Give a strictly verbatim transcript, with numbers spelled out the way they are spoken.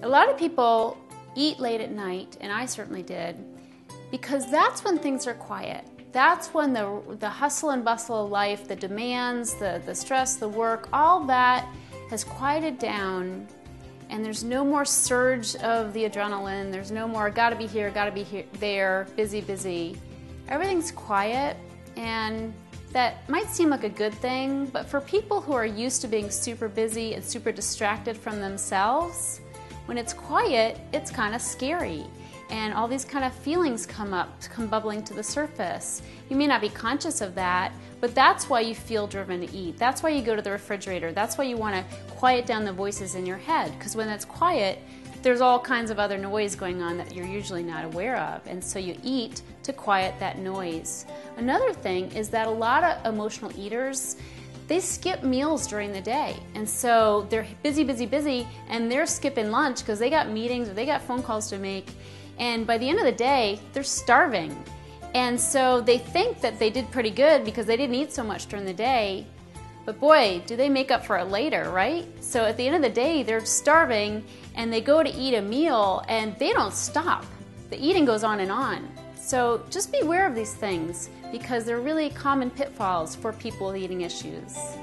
A lot of people eat late at night, and I certainly did, because that's when things are quiet. That's when the, the hustle and bustle of life, the demands, the, the stress, the work, all that has quieted down, and there's no more surge of the adrenaline. There's no more gotta be here, gotta be here, there, busy, busy. Everything's quiet, and that might seem like a good thing, but for people who are used to being super busy and super distracted from themselves, when it's quiet, it's kind of scary. And all these kind of feelings come up, come bubbling to the surface. You may not be conscious of that, but that's why you feel driven to eat. That's why you go to the refrigerator. That's why you want to quiet down the voices in your head, because when it's quiet, there's all kinds of other noise going on that you're usually not aware of, and so you eat to quiet that noise. Another thing is that a lot of emotional eaters, they skip meals during the day, and so they're busy, busy, busy, and they're skipping lunch because they got meetings or they got phone calls to make. And by the end of the day, they're starving. And so they think that they did pretty good because they didn't eat so much during the day. But boy, do they make up for it later, right? So at the end of the day, they're starving and they go to eat a meal and they don't stop. The eating goes on and on. So just be aware of these things because they're really common pitfalls for people with eating issues.